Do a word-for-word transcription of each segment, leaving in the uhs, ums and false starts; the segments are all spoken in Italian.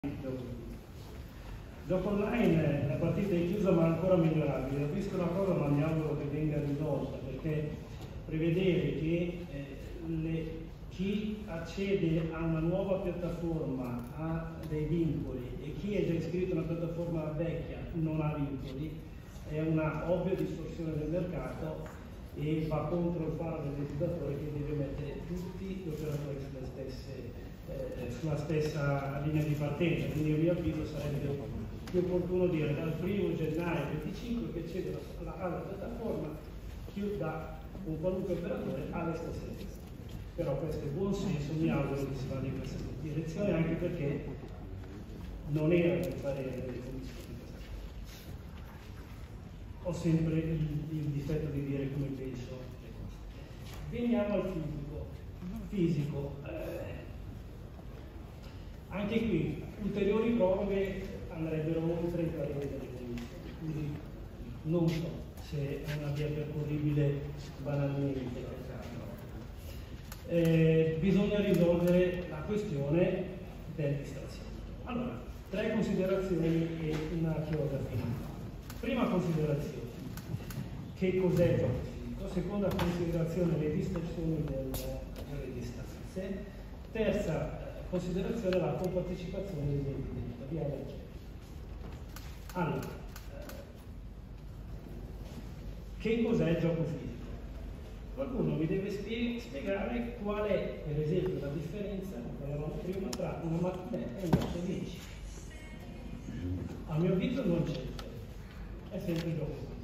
Gioco online, la partita è chiusa ma ancora migliorabile. Ho visto una cosa ma mi auguro che venga risolta, perché prevedere che eh, le, chi accede a una nuova piattaforma ha dei vincoli e chi è già iscritto a una piattaforma vecchia non ha vincoli è una ovvia distorsione del mercato e va contro il faro del legislatore, che deve mettere tutti gli operatori sulle stesse, eh, sulla stessa linea di partenza. Quindi a mio avviso sarebbe più opportuno dire dal primo gennaio venticinque che accede alla, alla piattaforma chiuda un qualunque operatore alle stesse regole. Però questo è buon senso, mi auguro che si vada in questa direzione, anche perché non era il parere delle commissioni. Ho sempre il, il difetto di dire come penso le cose. Veniamo al fisico. Fisico. Eh, anche qui ulteriori proroghe andrebbero oltre il parere delle commissioni, quindi non so se è una via percorribile banalmente. Eh, bisogna risolvere la questione della distrazione. Allora, tre considerazioni e una chiosa finale. Prima considerazione, che cos'è gioco fisico? Seconda considerazione, le distorsioni del, delle distanze. Terza considerazione, la compartecipazione degli enti territoriali. Allora, che cos'è il gioco fisico? Qualcuno mi deve spiegare qual è, per esempio, la differenza, come parlavamo prima, tra una macchinetta e un gatte vinci. A mio avviso non c'è, è sempre il gioco fisico.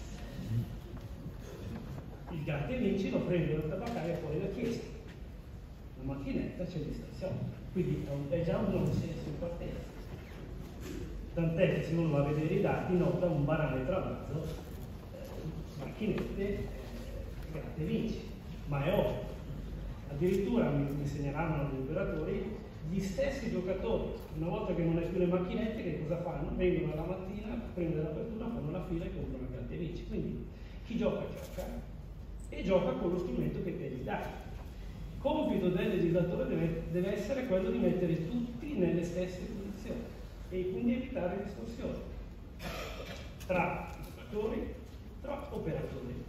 Il gatte vinci lo prende dal tabaccaio fuori da chiesa, la macchinetta c'è distrazione, quindi è già un non senso in partenza. Tant'è che se uno va a vedere i dati nota un banale travaso, eh, macchinette, gatte vinci, ma è ovvio. Addirittura mi, mi segnalavano gli operatori, gli stessi giocatori, una volta che non hai più le macchinette, che cosa fanno? Vengono alla mattina, prendono l'apertura, fanno la fila e comprano gatte vinci. Quindi chi gioca gioca e gioca con lo strumento che te gli dai. Compito del legislatore deve, deve essere quello di mettere tutti nelle stesse condizioni e quindi evitare distorsioni tra giocatori, tra operatori.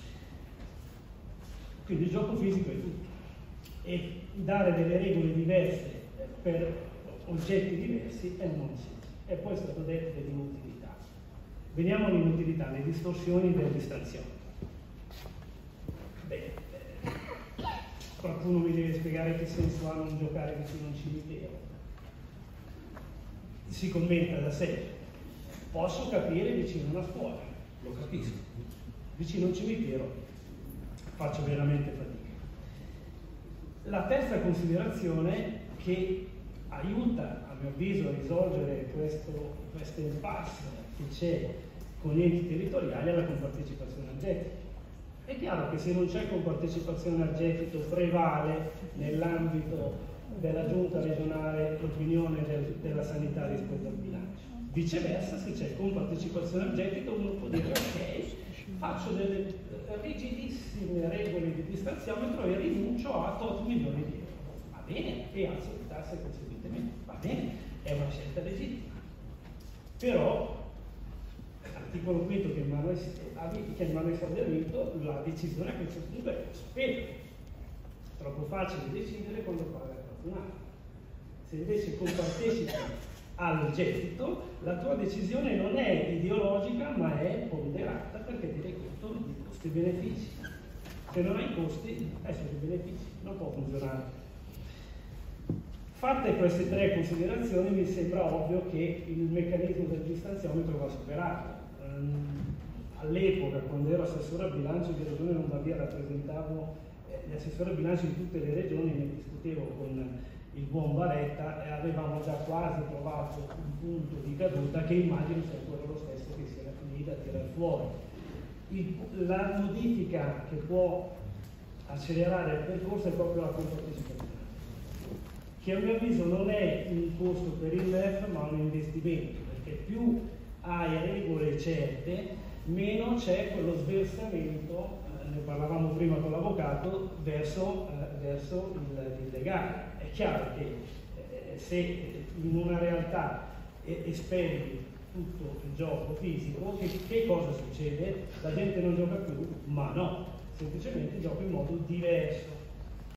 Quindi il gioco fisico è tutto, e dare delle regole diverse per oggetti diversi è un non senso. E poi è stato detto dell'inutilità. Veniamo all'inutilità, le distorsioni delle distrazioni. Beh, qualcuno mi deve spiegare che senso ha non giocare vicino a un cimitero. Si commenta da sé. Posso capire vicino a una scuola, lo capisco. Vicino a un cimitero faccio veramente fatica. La terza considerazione che aiuta, a mio avviso, a risolvere questo, questo impasse che c'è con gli enti territoriali è la compartecipazione al gettito. È chiaro che se non c'è compartecipazione al gettito prevale nell'ambito della giunta regionale l'opinione del, della sanità rispetto al bilancio. Viceversa, se c'è compartecipazione al gettito uno può dire ok, faccio delle rigidissime regole di distanziametro e rinuncio a tot milioni di euro. Va bene, e alzo le tasse conseguentemente. Va bene, è una scelta legittima. Però, l'articolo quinto che Emanuele Soldi ha vinto, la decisione a questo punto è sospesa. Troppo facile decidere quando paga qualcun altro. Se invece compartecipi al gettito, la tua decisione non è ideologica ma è ponderata, perché tieni conto di costi e benefici. Se non hai costi, hai solo i benefici, non può funzionare. Fatte queste tre considerazioni, mi sembra ovvio che il meccanismo del distanziometro va superato. Um, all'epoca, quando ero assessore al bilancio di Regione Lombardia, rappresentavo eh, gli assessori al bilancio di tutte le regioni, ne discutevo con il buon Baretta e avevamo già quasi trovato un punto di caduta che immagino sia quello lo stesso che sia lì da tirare fuori. Il, la modifica che può accelerare il percorso è proprio la compartecipazione, che a mio avviso non è un costo per il N E F ma un investimento, perché più hai regole certe, meno c'è quello sversamento, eh, ne parlavamo prima con l'avvocato, verso, eh, verso il, il legale. È chiaro che eh, se in una realtà eh, esperi tutto il gioco fisico, che, che cosa succede? La gente non gioca più? Ma no, semplicemente gioca in modo diverso.